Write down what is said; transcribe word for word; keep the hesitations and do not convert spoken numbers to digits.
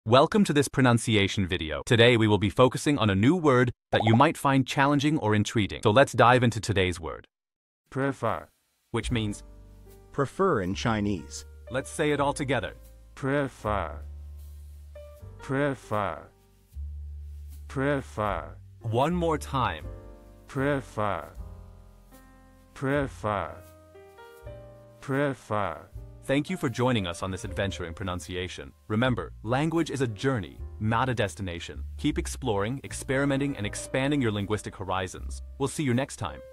Welcome to this pronunciation video. Today we will be focusing on a new word that you might find challenging or intriguing. So let's dive into today's word. Prefer. Which means, Prefer in Chinese. let's say it all together. Prefer. Prefer. Prefer. One more time. Prefer. Prefer. Prefer. Thank you for joining us on this adventure in pronunciation. Remember, language is a journey, not a destination. Keep exploring, experimenting, and expanding your linguistic horizons. We'll see you next time.